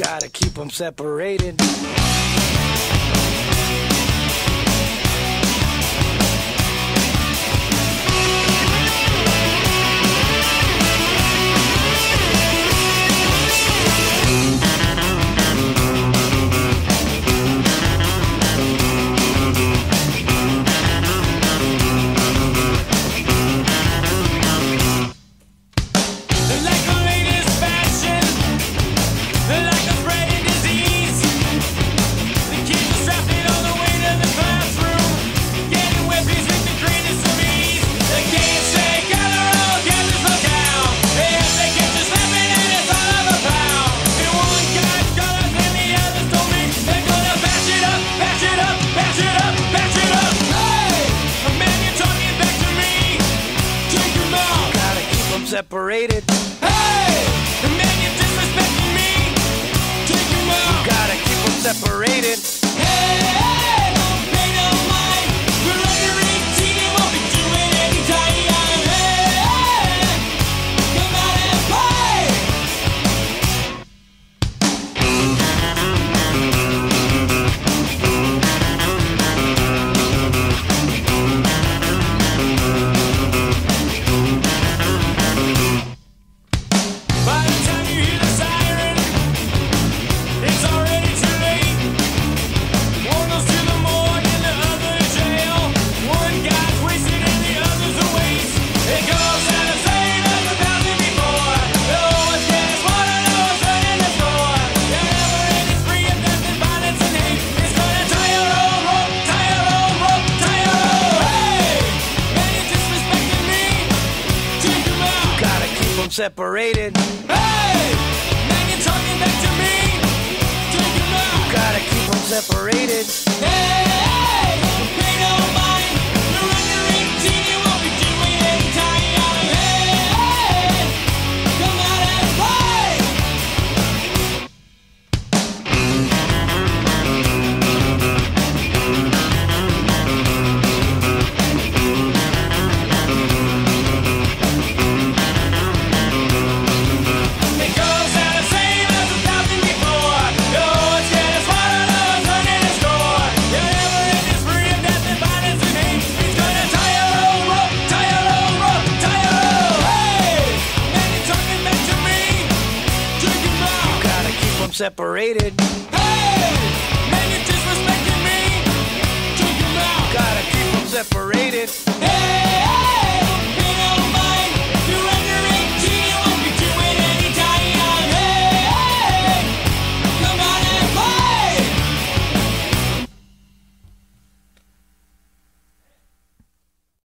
Gotta keep them separated. Separated. Hey! The man you're disrespecting me. Take him out. Gotta keep them separated. Hey! Don't pay no mind. We're under 18 and won't be doing any time. Hey! Come out and play. By the time you hear the siren, it's already too late. One goes to the morgue and the other to jail. One guy's wasted and the other's a waste. It goes out the same as 1,000 before. The lowest gas, water, lowest running the score. The never-ending spree of death and violence and hate. It's gonna tie your old rope, tie your old rope, tie your old. Hey! Man, you're disrespecting me. Take him out. Gotta keep them separated. Hey! Man, you're talking back to me. Take him out. Gotta keep them separated. Hey! Don't pay no mind. You're under 18, you won't be doing any time. Hey! Come out and play. It goes out the same as 1,000 before. The lowest gas, water, lowest running the score. The never-ending spree of death and violence and hate. It's gonna tie your old rope, tie your old rope, tie your old. Hey! Man, you're talking back to me. Take him out. Gotta keep them separated. Hey! Man, you're disrespecting me. Take him out. Gotta keep them separated. Hey!